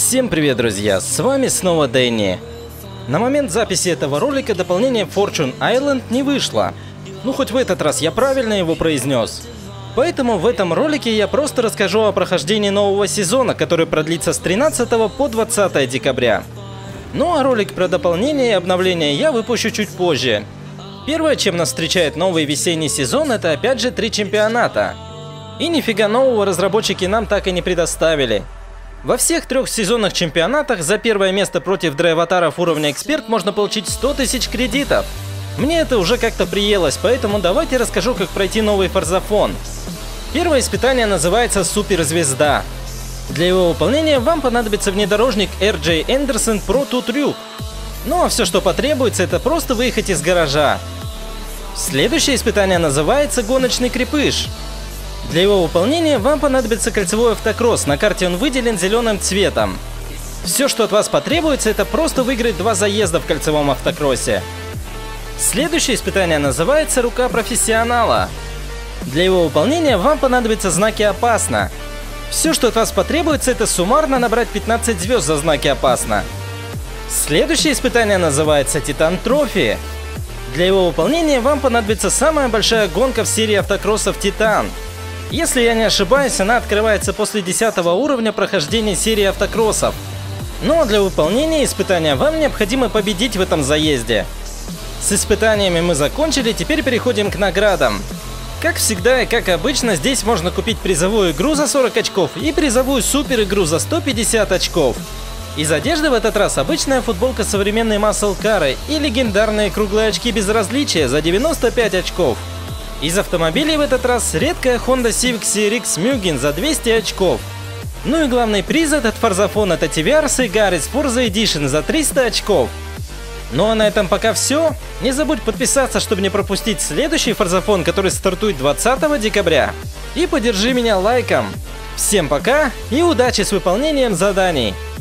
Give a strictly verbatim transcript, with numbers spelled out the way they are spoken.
Всем привет, друзья! С вами снова Дэнни. На момент записи этого ролика дополнение Fortune Island не вышло. Ну хоть в этот раз я правильно его произнес. Поэтому в этом ролике я просто расскажу о прохождении нового сезона, который продлится с тринадцатого по двадцатое декабря. Ну а ролик про дополнение и обновление я выпущу чуть позже. Первое, чем нас встречает новый весенний сезон, это опять же три чемпионата. И нифига нового разработчики нам так и не предоставили. Во всех трех сезонных чемпионатах за первое место против драйватаров уровня эксперт можно получить сто тысяч кредитов. Мне это уже как-то приелось, поэтому давайте расскажу, как пройти новый форзафон. Первое испытание называется Суперзвезда. Для его выполнения вам понадобится внедорожник эр джей Anderson Pro два Трюк. Ну а все, что потребуется, это просто выехать из гаража. Следующее испытание называется Гоночный крепыш. Для его выполнения вам понадобится кольцевой автокросс, на карте он выделен зеленым цветом. Все, что от вас потребуется, это просто выиграть два заезда в кольцевом автокроссе. Следующее испытание называется Рука профессионала. Для его выполнения вам понадобятся знаки «Опасно». Все, что от вас потребуется, это суммарно набрать пятнадцать звезд за знаки «Опасно». Следующее испытание называется Титан Трофи. Для его выполнения вам понадобится самая большая гонка в серии автокроссов Титан. Если я не ошибаюсь, она открывается после десятого уровня прохождения серии автокроссов. Но для выполнения испытания вам необходимо победить в этом заезде. С испытаниями мы закончили, теперь переходим к наградам. Как всегда и как обычно, здесь можно купить призовую игру за сорок очков и призовую супер игру за сто пятьдесят очков. Из одежды в этот раз обычная футболка современной Muscle Car и легендарные круглые очки безразличия за девяносто пять очков. Из автомобилей в этот раз редкая Honda Civic си эр икс Mugen за двести очков. Ну и главный приз этот форзафон — это ти ви ар Cigaris Forza Edition за триста очков. Ну а на этом пока все. Не забудь подписаться, чтобы не пропустить следующий форзафон, который стартует двадцатого декабря. И поддержи меня лайком. Всем пока и удачи с выполнением заданий!